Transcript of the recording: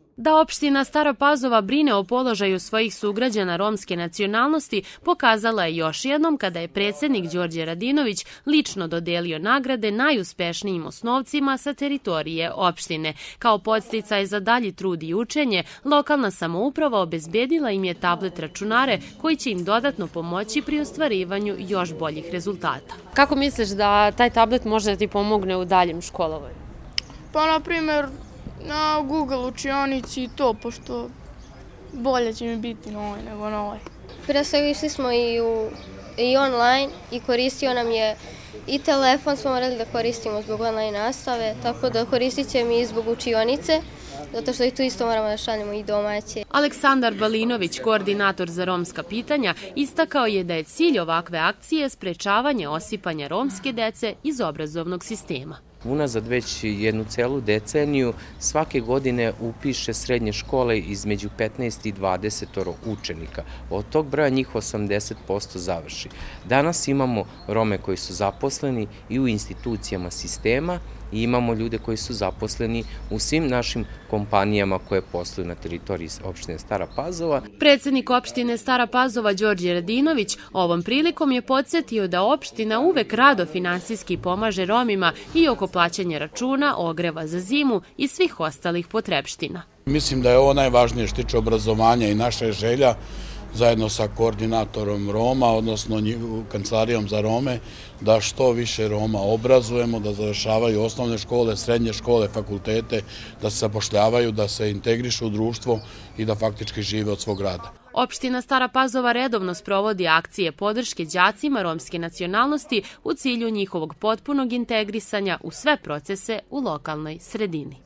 Da opština Stara Pazova brine o položaju svojih sugrađana romske nacionalnosti pokazala je još jednom kada je predsjednik Đorđe Radinović lično dodelio nagrade najuspešnijim osnovcima sa teritorije opštine. Kao podsticaj za dalji trud i učenje, lokalna samouprava obezbedila im je tablet računare koji će im dodatno pomoći pri ostvarivanju još boljih rezultata. Kako misliš da taj tablet može da ti pomogne u daljem školovanju? Pa, na primjer, na Google učionici i to, pošto bolje će mi biti na ovoj nego na ovoj. Prije svega išli smo i online i koristio nam je i telefon, smo morali da koristimo zbog online nastave, tako da koristit će mi i zbog učionice, zato što i tu isto moramo da šaljemo i domaće. Aleksandar Balinović, koordinator za romska pitanja, istakao je da je cilj ovakve akcije sprečavanje osipanja romske dece iz obrazovnog sistema. Unazad već jednu celu deceniju svake godine upiše srednje škole između 15 i 20 učenika. Od tog broja njih 80% završi. Danas imamo Rome koji su zaposleni i u institucijama sistema i imamo ljude koji su zaposleni u svim našim kompanijama koje posluju na teritoriji opštine Stara Pazova. Predsjednik opštine Stara Pazova Đorđe Radinović ovom prilikom je podsjetio da opština uvek rado finansijski pomaže Romima i oko plaćanja računa, ogreva za zimu i svih ostalih potrepština. Mislim da je ovo najvažnije što tiče obrazovanja i naša je želja zajedno sa koordinatorom Roma, odnosno Kancelarijom za Rome, da što više Roma obrazujemo, da završavaju osnovne škole, srednje škole, fakultete, da se zapošljavaju, da se integrišu u društvo i da faktički žive od svog rada. Opština Stara Pazova redovno sprovodi akcije podrške đacima romske nacionalnosti u cilju njihovog potpunog integrisanja u sve procese u lokalnoj sredini.